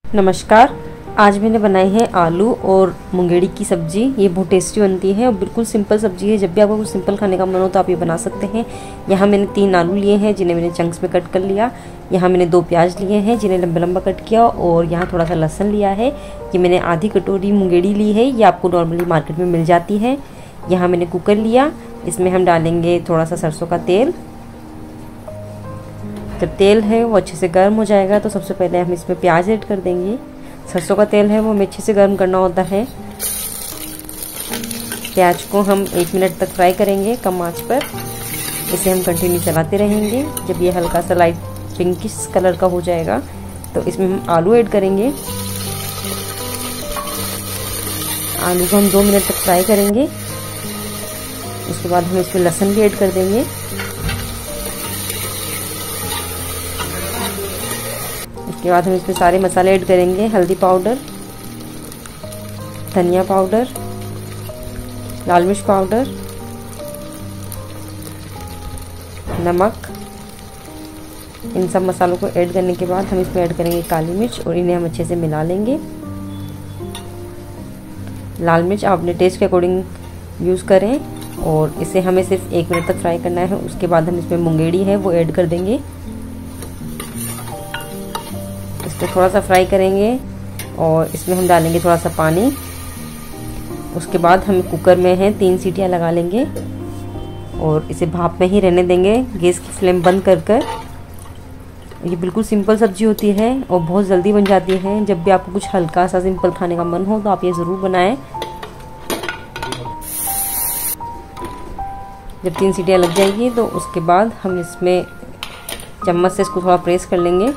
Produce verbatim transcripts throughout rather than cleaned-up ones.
नमस्कार। आज मैंने बनाई है आलू और मुंगेड़ी की सब्ज़ी। ये बहुत टेस्टी बनती है और बिल्कुल सिंपल सब्ज़ी है। जब भी आपको कुछ सिंपल खाने का मन हो तो आप ये बना सकते हैं। यहाँ मैंने तीन आलू लिए हैं जिन्हें मैंने चंक्स में कट कर लिया। यहाँ मैंने दो प्याज लिए हैं जिन्हें लंबा लंबा कट किया और यहाँ थोड़ा सा लहसुन लिया है। ये मैंने आधी कटोरी मुंगेड़ी ली है, ये आपको नॉर्मली मार्केट में मिल जाती है। यहाँ मैंने कुकर लिया, इसमें हम डालेंगे थोड़ा सा सरसों का तेल। जब तेल है वो अच्छे से गर्म हो जाएगा तो सबसे पहले हम इसमें प्याज ऐड कर देंगे। सरसों का तेल है वो हमें अच्छे से गर्म करना होता है। प्याज को हम एक मिनट तक फ्राई करेंगे कम आंच पर। इसे हम कंटिन्यू चलाते रहेंगे। जब ये हल्का सा लाइट पिंकिश कलर का हो जाएगा तो इसमें हम आलू ऐड करेंगे। आलू को हम दो मिनट तक फ्राई करेंगे। उसके बाद हम इसमें लहसुन भी ऐड कर देंगे। उसके बाद हम इसमें सारे मसाले ऐड करेंगे। हल्दी पाउडर, धनिया पाउडर, लाल मिर्च पाउडर, नमक। इन सब मसालों को ऐड करने के बाद हम इसमें ऐड करेंगे काली मिर्च और इन्हें हम अच्छे से मिला लेंगे। लाल मिर्च आप अपने टेस्ट के अकॉर्डिंग यूज़ करें और इसे हमें सिर्फ एक मिनट तक फ्राई करना है। उसके बाद हम इसमें मुंगेड़ी है वो ऐड कर देंगे। इसको थोड़ा सा फ्राई करेंगे और इसमें हम डालेंगे थोड़ा सा पानी। उसके बाद हम कुकर में है तीन सीटियां लगा लेंगे और इसे भाप में ही रहने देंगे, गैस की फ्लेम बंद कर कर। ये बिल्कुल सिंपल सब्जी होती है और बहुत जल्दी बन जाती है। जब भी आपको कुछ हल्का सा सिंपल खाने का मन हो तो आप ये ज़रूर बनाएं। जब तीन सीटियां लग जाएंगी तो उसके बाद हम इसमें चम्मच से इसको थोड़ा प्रेस कर लेंगे।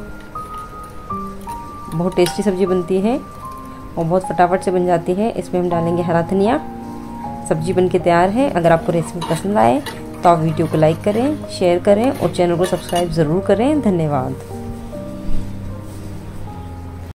बहुत टेस्टी सब्ज़ी बनती है और बहुत फटाफट से बन जाती है। इसमें हम डालेंगे हरा धनिया। सब्ज़ी बनके तैयार है। अगर आपको रेसिपी पसंद आए तो आप वीडियो को लाइक करें, शेयर करें और चैनल को सब्सक्राइब ज़रूर करें। धन्यवाद।